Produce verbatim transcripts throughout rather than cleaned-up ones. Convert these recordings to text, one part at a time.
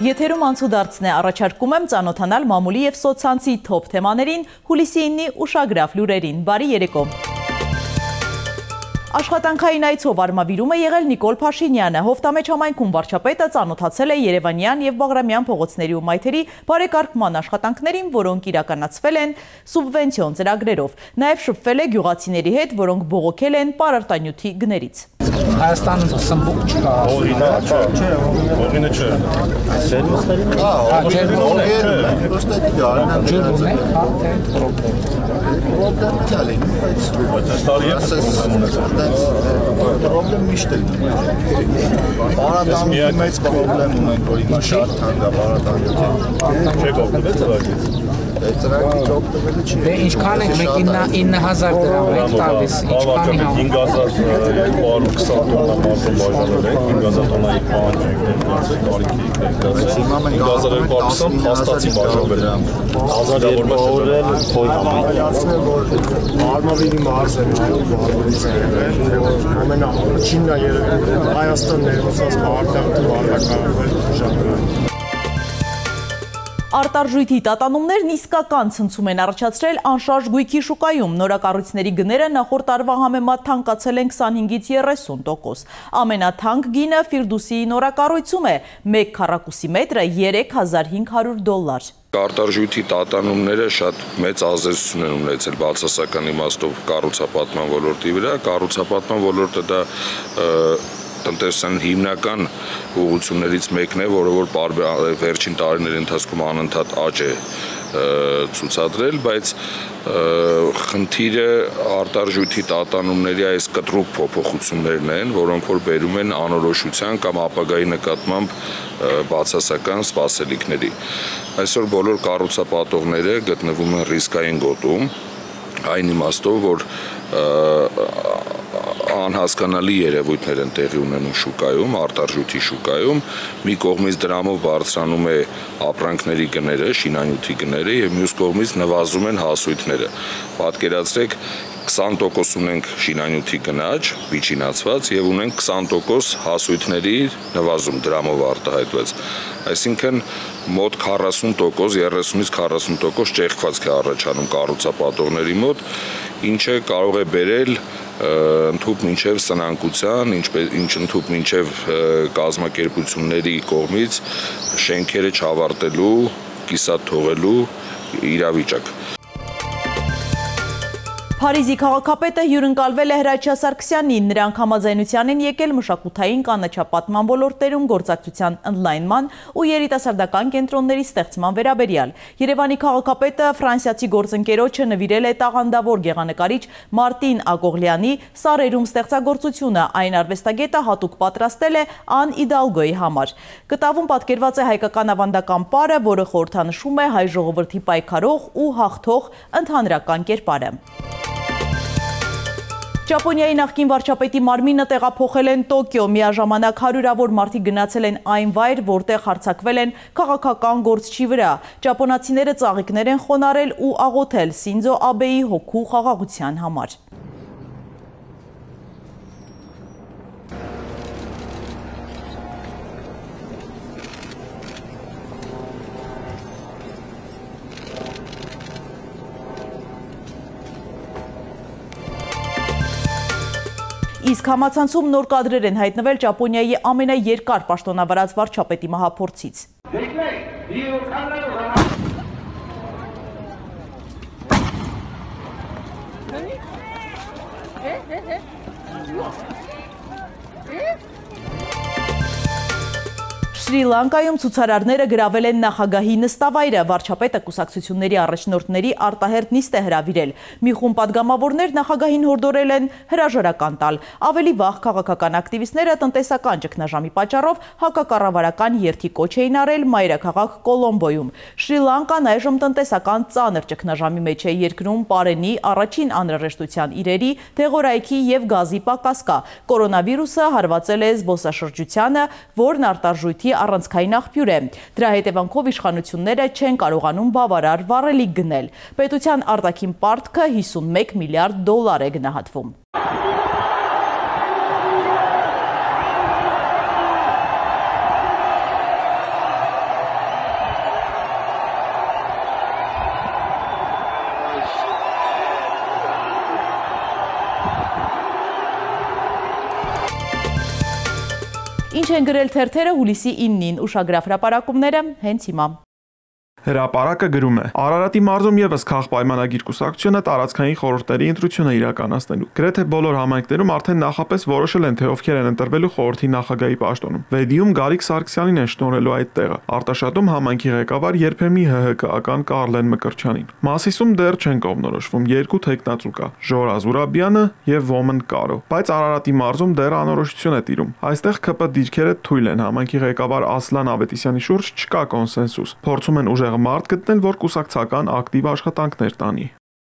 Եթերում անցուդարձն է, առաջարկում եմ ծանոթանալ մամուլի և սոցցանցի թոփ թեմաներին, հուլիսի իննի ուշագրավ լուրերին։ Բարի երեկո։ Աշխատանքային այցով արմավիրում է եղել Նիկոլ Փաշինյանը։ Հովտամեջ համայնքում վարչապետը ծանոթացել է Երևանյան և Բաղրամյան փողոցների ու մայթերի բարեկարգման աշխատանքներին, որոնք իրականացվել են սուբվենցիոն ծրագրերով։ Նաև շփվել է գյուղացիների հետ, որոնք բողոքել են պարարտանյութի գներից։ Հայաստանը սմբուկ չկա։ Օրինա, չէ, օրինը չէ։ Պրոբլեմ միշտ է բարատանյութի մեծ պրոբլեմ ունենք, որ հիմա շատ թանկ է բարատանյութը։ Չեք օգտվել ծրագրից։ Ծրագրից օգտվելը չի։ Դե ինչքան եք մեկ ինը հազար դրամ եք տալիս, ինչքանի համ։ հինգ հազար երկու հարյուր քսան տոննա մասը բաժանել եք, հինգ հազար տոննայի պահանջ եք ներկայացրել, տարիքի եք ներկայացրել։ Հիմա մենք հինգ հազար երկու հարյուր քսան հաստացի բաժանել են։ հազար երկու հարյուր Հայացնել, որ արմավիրի մարզերն այո բաղարներից է եղել, ամենաառաջինն է երևել Հայաստան ներկայացած պարտադիր վարակարվել ժանրը։ Արտարժույթի տատանումներն իսկական ցնցում են առաջացրել անշարժ գույքի շուկայում։ Նորակառույցների գները նախորդ տարվա համեմատ թանկացել են քսանհինգից երեսուն տոկոս։ Ամենաթանկ գինը Ֆիրդուսիի նորակառույցում է, մեկ քառակուսի մետրը երեք հազար հինգ հարյուր դոլար։ Արտարժույթի տատանումները շատ մեծ ազդեցություն են ունեցել բացասական իմաստով կառուցապատման ոլորտի վրա։ Կառուցապատման ոլորտը դա տնտեսության հիմնական ուղղություններից մեկն է, որը որ վերջին տարիների ընթացքում անընդհատ աճ է ցուցադրել, բայց խնդիրը արտարժույթի տատանումների այս կտրուկ փոփոխություններն են, որոնք որ բերում են անորոշության կամ ապագայի նկատմամբ բացասական սպասելիքների։ Այսօր բոլոր կառուցապատողները գտնվում են ռիսկային գոտում, այն իմաստով, որ անհասկանալի երևույթներ են տեղի ունենում շուկայում, արտարժույթի շուկայում, մի կողմից դրամով բարձրանում է ապրանքների գները, շինանյութի գները և մյուս կողմից նվազում են հասույթները։ Պատկերացրեք, քսան տոկոս ունենք շինանյութի գնաճ, միջինացված և ունենք քսան տոկոս հասույթների նվազում դրամով արտահայտված։ Այսինքն մոտ քառասուն տոկոս, երեսունից քառասուն տոկոս ճեղքվածք է առաջանում կառուցապատողների մոտ, ինչը կարող է բերել ընդհուպ մինչև սնանկության, ինչ ընդհուպ մինչև կազմակերպությունների կողմից շենքերը չավարտելու, կիսատ թողելու իրավիճակ։ Փարիզի քաղաքապետը հյուրընկալվել է Հրաչյա Սարգսյանին, նրանք համաձայնության են եկել մշակութային կանաչապատման ոլորտներում գործակցության ընդլայնման ու երիտասարդական կենտրոնների ստեղծման վերաբերյալ։ Երևանի քաղաքապետը ֆրանսիացի գործընկերոջը նվիրել է տաղանդավոր գեղանկարիչ Մարտին Ագողլյանի «Սարերում» ստեղծագործությունը, այն արվեստագետը հատուկ պատրաստել է Ան Իդալգոյի համար։ Կտավում պատկերված է հայկական ավանդական պարը, որը խորհրդանշում է հայ ժողովրդի պայքարող ու հաղթող ընդհանրական կերպարը։ Ճապոնիայի նախկին վարչապետի մարմինը տեղափոխել են Տոկիո, միաժամանակ հարյուրավոր մարդիկ գնացել են այն վայր, որտեղ հարձակվել են քաղաքական գործչի վրա։ Ճապոնացիները ծաղիկներ են խոնարհել ու աղոթել Սինձո Աբեի հոգու խաղաղության համար։ Իսկ համացանցում նոր կադրեր են հայտնվել Ճապոնիայի ամենաերկար պաշտոնավարած վարչապետի մահափորձից։ Շրի Լանկայում ցուցարարները գրավել են նախագահի նստավայրը, վարչապետը կուսակցությունների առաջնորդների արտահերթ նիստ է հրավիրել։ Մի խումբ պատգամավորներ նախագահին հորդորել են հրաժարական տալ։ Ավելի վաղ քաղաքական ակտիվիստները տնտեսական ճգնաժամի պատճառով հակակառավարական երթի կոչ էին արել մայրաքաղաք Կոլոմբոյում։ Շրի Լանկան այժմ տնտեսական ծանր ճգնաժամի մեջ է, երկրում պարենի, առաջին անհրաժեշտության իրերի, դեղորայքի և գազի պակաս կա։ Կորոնավիրուսը հարվածել է զբոսաշրջությանը, որն արտարժույթի առանցքային աղբյուր է։ Դրա հետևանքով իշխանությունները չեն կարողանում բավարար վառելիք գնել։ Պետության արտաքին պարտքը հիսունմեկ միլիարդ դոլար է գնահատվում։ Ինչ են գրել թերթերը հուլիսի իննին, ուշագրավ հրապարակումները հենց հիմա։ Հրապարակը գրում է. Արարատի մարզում եւս քաղաքպայմանագիր կուսակցությունը տարածքային խորհուրդների ընտրություն է իրականացնելու։ Գրեթե բոլոր համայնքներում արդեն նախապես որոշել են, թե ովքեր են ընտրվելու խորհրդի նախագահի պաշտոնում։ Վեդիում Գարիկ Սարգսյանին են շնորհելու այդ տեղը։ Արտաշատում համայնքի ղեկավար երբեմնի ՀՀԿ-ական Կարլեն Մկրտչյանին։ Մասիսում դեռ չեն կողմնորոշվում երկու թեկնածու կա՝ Ժորա Զուրաբյանը եւ Ոմն Կարո։ Բայց Արարատի մարզում դեռ անորոշություն է տիրում։ Այստեղ ՔՊ դիրքերը թույլ են, համայնքի ղեկավար Ասլան Ավետիսյանի շուրջ չկա կոնսենսուս։ Փորձում են ուժեղ մարդ գտնել, որ կուսակցական ակտիվ աշխատանքներ տանի։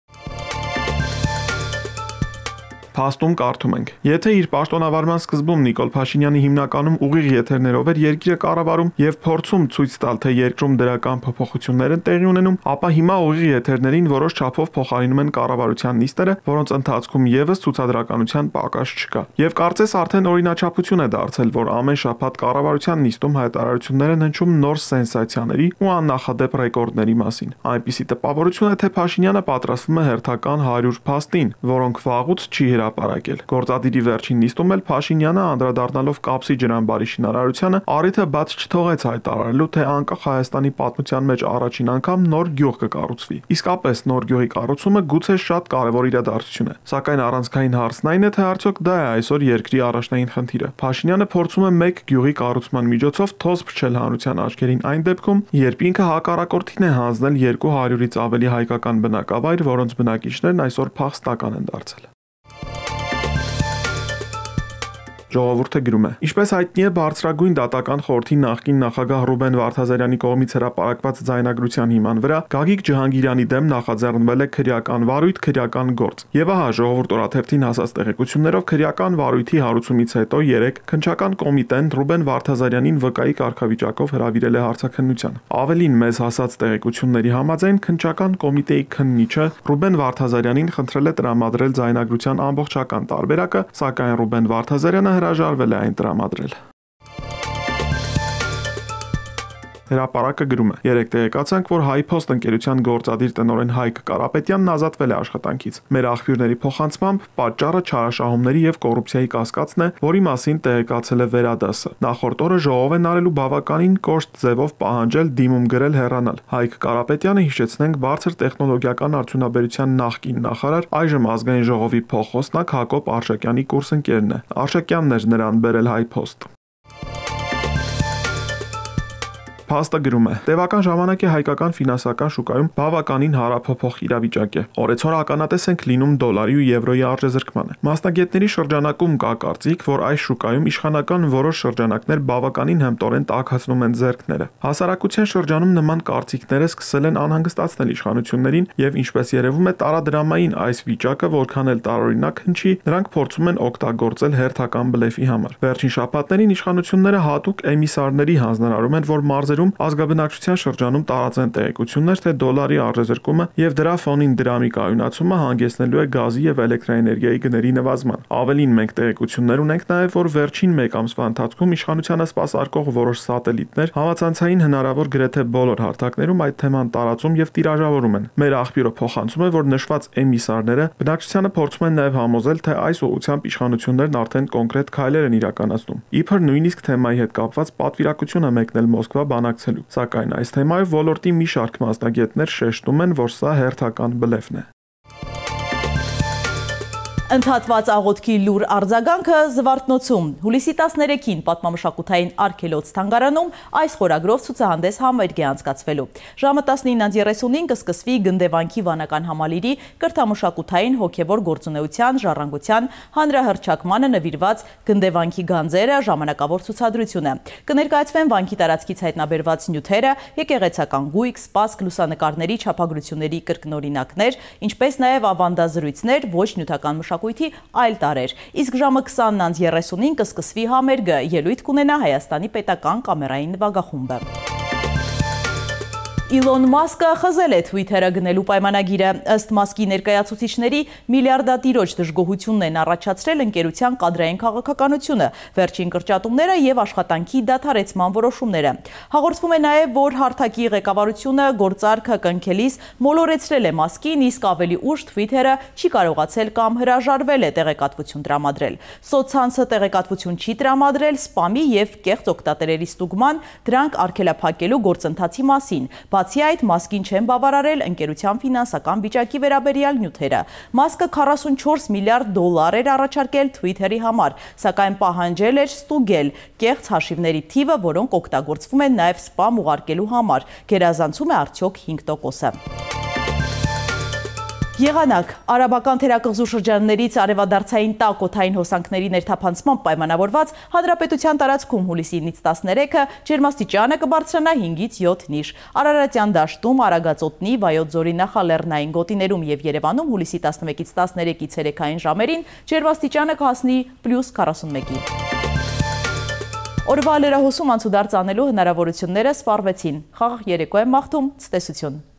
Փաստում կարդում ենք. Եթե իր պաշտոնավարման սկզբում Նիկոլ Փաշինյանի հիմնականում ուղիղ եթերներով էր երկիրը կառավարում եւ փորձում ցույց տալ, թե երկրում դրական փոփոխություններ են տեղի ունենում, ապա հիմա ուղիղ եթերներին որոշ չափով փոխարինում են կառավարության նիստերը, որոնց ընթացքում եւս ցուցադրականության պակաս չկա։ Եվ կարծես արդեն օրինաչափություն է դարձել, որ ամեն շաբաթ կառավարության նիստում հայտարարություններ են հնչում նոր սենսացիաների ու աննախադեպ ռեկորդների մասին։ Այնպիսի տպավորություն է, թե Փաշինյանը պատրաստվում է հերթական հարյուր փաստին, որոնք վաղուց չի հրապարակել։ Գործադիրի վերջին նիստում էլ Փաշինյանը անդրադառնալով կապսի ջրամբարի շինարարությանը առիթը բաց չթողեց հայտարարելու, թե անկախ Հայաստանի պատմության մեջ առաջին անգամ նոր գյուղ կկառուցվի։ Իսկապես նոր գյուղի կառուցումը գուցե շատ կարևոր իրադարձություն է, սակայն առանցքային հարցն այն է, թե արդյոք դա է այսօր երկրի առաջնային խնդիրը։ Փաշինյանը փորձում է մեկ գյուղի կառուցման միջոցով թոզ փչել հանրության աչքերին այն դեպքում, երբ ինքը հակառակորդին է հանձնել երկու հարյուրից ավելի հայկական բնակավայր, որոնց բնակիչներն այսօր փախստական են դարձել։ Ժողովուրդը գրում է. Ինչպես հայտնի է, բարձրագույն դատական խորհրդի նախկին նախագահ Ռուբեն Վարդազարյանի կողմից հրապարակված ձայնագրության հիման վրա Գագիկ Ջհանգիրյանի դեմ նախաձեռնվել է քրեական վարույթ, քրեական գործ։ Եվ ահա ժողովուրդ օրաթերթին հասած տեղեկություններով քրեական վարույթի հարուցումից հետո երեկ քննչական կոմիտեն Ռուբեն Վարդազարյանին վկայի կարգավիճակով հրավիրել է հարցաքննության։ Ավելին մեզ հասած տեղեկությունների համաձայն քննչական կոմիտեի քննիչը Ռուբեն Վարդազարյանին խնդրել է տրամադրել ձայնագրության ամբողջական տարբերակը, սակայն Ռուբեն Վարդազարյանը հրաժարվել է այն տրամադրել։ Հրապարակը գրում է. Երեք տեղեկացանք, որ HiPost ընկերության գործադիր տնօրեն Հայկ Կարապետյանն ազատվել է աշխատանքից։ Մեր աղբյուրների փոխանցմամբ պատճառը չարաշահումների եւ կոռուպցիայի կասկածն է, որի մասին տեղեկացել է Վերադասը։ Նախորդ օրը ժողով են արելու բավականին կոշտ ձևով պահանջել դիմում գրել հեռանալ։ Հայկ Կարապետյանը, հիշեցնենք, բարձր տեխնոլոգիական արդյունաբերության նախկին նախարար, այժմ ազգային ժողովի փոխոսնակ Հակոբ Արշակյանի կուրսընկերն է։ Արշակյանն էր նրան բերել HiPost։ Փաստը գրում է. Տևական ժամանակ է հայկական ֆինանսական շուկայում բավականին հարափոփող իրավիճակ է։ Օրեցօր ականատես ենք լինում դոլարի ու եվրոյի արժեզրկմանը։ Մասնագետների շրջանակում կա կարծիք, որ այս շուկայում իշխանական որոշ շրջանակներ բավականին հմտորեն տաքացնում են ձեռքները։ Հասարակության շրջանում նման կարծիքները սկսել են անհանգստացնել իշխանություններին եւ ինչպես երևում է տարադրամային այս վիճակը որքան էլ տարօրինակ հնչի, նրանք փորձում են օգտագործել հերթական բլեֆի համար։ Վերջին շաբաթներին իշխանությունները հատուկ էմիսարների հանձնարարում են, որ մարզեր ազգաբնակչության շրջանում տարածեն տեղեկություններ, թե դոլարի արժեզրկումը եւ դրա ֆոնին դրամի կայունացումը հանգեցնելու է գազի եւ էլեկտրաէներգիայի գների նվազման։ Ավելին մենք տեղեկություններ ունենք նաեւ, որ վերջին մեկ ամսվա ընթացքում իշխանությանը սպասարկող որոշ սատելիտներ համացանցային հնարավոր գրեթե բոլոր հարթակներում այդ թեման տարածում եւ տիրաժավորում են։ Մեր աղբյուրը փոխանցում է, որ նշված էմիսարները բնակչությանը փորձում են նաեւ համոզել, թե այս ուղղությամբ իշխանություններն արդեն կոնկրետ քայլեր են իրականացնում։ Իբր նույնիսկ թեմայի հետ կապված պատվիրակություն է մեկնել Մոսկվա բանակցելու, սակայն այս թեմայով ոլորտի մի շարք մասնագետներ շեշտում են, որ սա հերթական բլեֆն է։ Ընդհատված աղոթքի լուր արձագանքը Զվարթնոցում։ Հուլիսի տասներեքին պատմամշակութային արգելոց թանգարանում այս խորագրով ցուցահանդես համերգ է անցկացվելու։ Ժամը տասնինը երեսունին կսկսվի Գնդեվանքի վանական համալիրի կրթամշակութային հոգևոր գործունեության, ժառանգության, հանրահռչակմանը նվիրված Գնդեվանքի գանձերը ժամանակավոր ցուցադրությունը։ Կներկայացվեն վանքի տարածքից հայտնաբերված նյութերը, եկեղեցական գույք, սպասք, լուսանկարների չափագրությունների կրկնօրինակներ, ինչպես նաև ավանդազրույցներ, ոչ նյութական մշակույթի այլ տարեր։ Իսկ ժամը քսանն երեսունին կսկսվի համերգը, ելույթ կունենա Հայաստանի պետական կամերային նվագախումբը։ Իլոն Մասկը խզել է Twitter-ը գնելու պայմանագիրը, ըստ Մասկի ներկայացուցիչների միլիարդատիրոջ դժգոհությունն են առաջացրել ընկերության կադրային քաղաքականությունը, վերջին կրճատումները և աշխատանքի դադարեցման որոշումները։ Հաղորդվում է նաև, որ հարթակի ղեկավարությունը գործարքը կնքելիս մոլորեցրել է Մասկին, իսկ ավելի ուշ Twitter-ը չի կարողացել կամ հրաժարվել է տեղեկատվություն տրամադրել։ Սոցցանցը տեղեկատվություն չի տրամադրել սպամի և կեղծ օգտատերերի ստուգման, դրանք արգելափակելու գործընթացի մասին։ Բացի այդ, Մասկին չեն բավարարել ընկերության ֆինանսական վիճակի վերաբերյալ նյութերը։ Մասկը քառասունչորս միլիարդ դոլար էր առաջարկել Twitter-ի համար, սակայն պահանջել էր ստուգել կեղծ հաշիվների թիվը, որոնք օգտագործվում են նաև սպամ ուղարկելու համար։ Գերազանցում է արդյոք հինգ տոկոսը։ Եղանակ, արաբական թերակղզու շրջաններից արևադարձային տաք օդային հոսանքների ներթափանցմամբ պայմանավորված հանրապետության տարածքում հուլիսինից տասներեքը ջերմաստիճանը կբարձրանա հինգից յոթ նիշ։ Արարատյան դաշտում, Արագածոտնի, Վայոց ձորի նախալեռնային գոտիներում և Երևանում հուլիսի տասնմեկից տասներեքի ցերեկային ժամերին ջերմաստիճանը կհասնի պլյուս քառասունմեկի։ Օրվա լրահոսում անցուդարձ անելու հնարավորությունները սպառվեցին։ Խաղաղ երեկո եմ մաղթում, ցտեսություն։